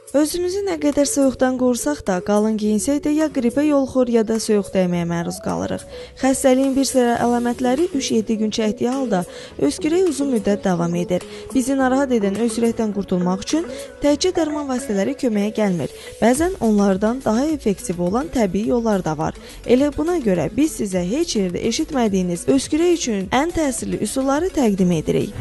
Özümüzü nə qədər soyuqdan qorusaq da, qalın giyinsək də ya qripə yoluxur, ya da soyuq dəyməyə məruz qalırıq. Xəstəliyin bir sıra əlamətləri 3-7 gün çəkdiyi halda öskürək uzun müddət davam edir. Bizi narahat edən öskürəkdən qurtulmaq üçün təkcə dərman vasitələri köməyə gəlmir. Bəzən onlardan daha effektiv olan təbii yollar da var. Elə buna görə biz sizə heç yerdə eşitmədiyiniz öskürək üçün ən təsirli üsulları təqdim edirik.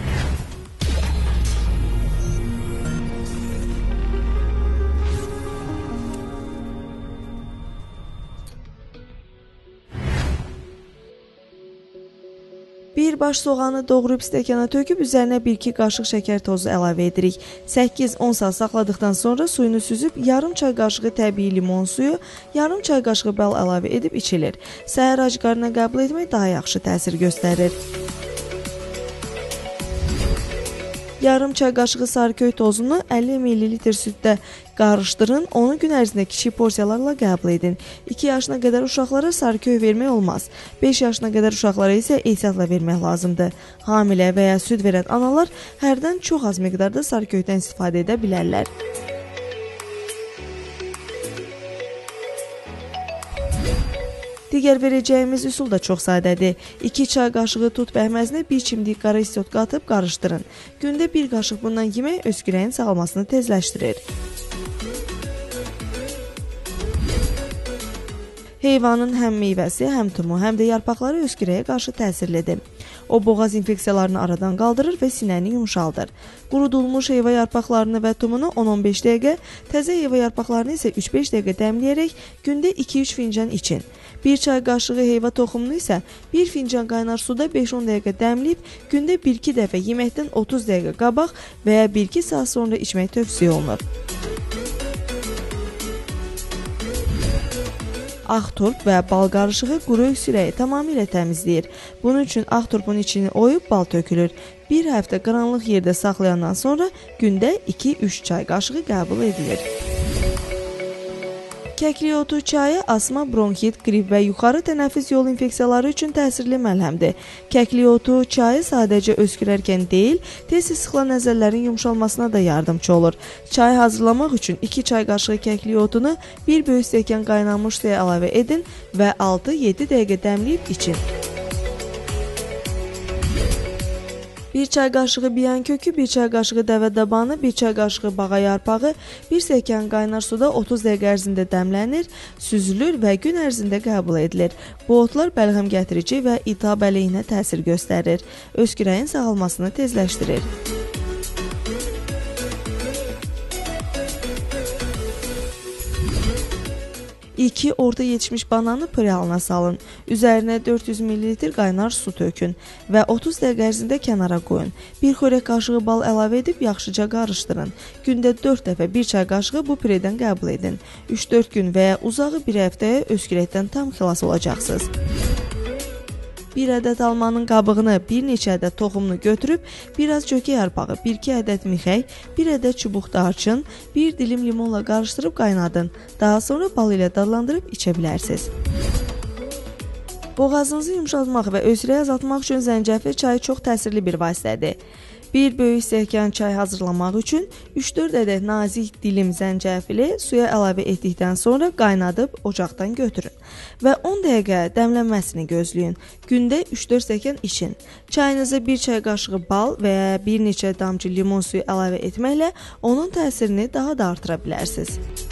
Bir baş soğanı doğrayıb stəkana töküb üzərinə 1-2 qaşıq şəkər tozu əlavə edirik. 8-10 saat saxladıqdan sonra suyunu süzüb yarım çay qaşığı təbii limon suyu, yarım çay qaşığı bal əlavə edib içilir. Səhər ac qarnına qəbul etmək daha yaxşı təsir göstərir. Yarım çay qaşığı sarıköy tozunu 50 ml süddə qarışdırın, onu gün ərzində kiçik porsiyalarla qəbul edin. 2 yaşına qədər uşaqlara sarıköy vermək olmaz. 5 yaşına qədər uşaqlara isə ehtiyatla vermək lazımdır. Hamilə və ya süd verən analar hərdən çox az miqdarda sarıköydən istifadə edə bilərlər. Digər verəcəyimiz üsul da çox sadədir. 2 çay qaşığı tut pəhməzinə 1 çimdik qara isot qatıb qarışdırın. Gündə 1 qaşıq bundan yemək öskürəyin sağalmasını tezləşdirir. Heyvanın həm meyvəsi, həm tumu, həm də yarpaqları öskürəyə qarşı təsirlidir. O, boğaz infeksiyalarını aradan qaldırır və sinəni yumşaldır. Qurudulmuş heyva yarpaqlarını və tumunu 10-15 dəqiqə, təzə heyva yarpaqlarını isə 3-5 dəqiqə dəmləyərək gündə 2-3 fincan için. 1 çay qaşığı heyva toxumunu isə 1 fincan qaynar suda 5-10 dəqiqə dəmləyib, gündə 1-2 dəfə yeməkdən 30 dəqiqə qabaq və ya 1-2 saat sonra içmək tövsiyə olunur. Ağ turp və bal qarışığı quru öskürəyi tamamilə təmizləyir. Bunun üçün ağ turpun içini oyub bal tökülür. Bir həftə qaranlıq yerdə saxlayandan sonra gündə 2-3 çay qaşığı qəbul edilir. Kəklik otu çayı asma, bronxit, qrip və yuxarı tənəffüs yolu infeksiyaları üçün təsirli məlhəmdir. Kəklik otu çayı sadəcə öskürərkən deyil, tez-tez sıxılan əzələlərin yumşalmasına da yardımcı olur. Çay hazırlamaq üçün 2 çay qaşığı kəklik otunu 1 böyük stəkan qaynanmış suya əlavə edin və 6-7 dəqiqə dəmləyib için. 1 çay qaşığı biyan kökü, 1 çay qaşığı dəvə dabanı, 1 çay qaşığı bağa yarpağı, 1 stəkan qaynar suda 30 dəqiqə ərzində dəmlənir, süzülür və gün ərzində qəbul edilir. Bu otlar bəlğəm gətirici və iltihab əleyhinə təsir göstərir. Öskürəyin sağalmasını tezləşdirir. 2 orta yetişmiş bananı püre halına salın. Üzərinə 400 ml qaynar su tökün və 30 dəqiqə ərzində kənara qoyun. 1 xörək qaşığı bal əlavə edib yaxşıca qarışdırın. Gündə 4 dəfə 1 çay qaşığı bu pürədən qəbul edin. 3-4 gün və ya uzağı bir həftəyə öskürəkdən tam xilas olacaqsınız. 1 ədəd almanın qabığını, bir neçə ədəd toxumunu götürüb, biraz cökə yarpağı, 1-2 ədəd mixək, 1 ədəd çubuq darçın, 1 dilim limonla qarışdırıb qaynadın. Daha sonra bal ilə dadlandırıb içə bilərsiniz. Boğazınızı yumşaltmaq və öskürəyi azaltmaq üçün zəncəfil çayı çox təsirli bir vasitədir. 1 böyük stəkan çay hazırlamaq üçün 3-4 ədəd nazik dilim zəncəfili suya əlavə etdikdən sonra qaynadıb ocaqdan götürün və 10 dəqiqə dəmlənməsini gözləyin. Gündə 3-4 stəkan için. Çayınıza 1 çay qaşığı bal və ya bir neçə damcı limon suyu əlavə etməklə onun təsirini daha da artıra bilərsiniz.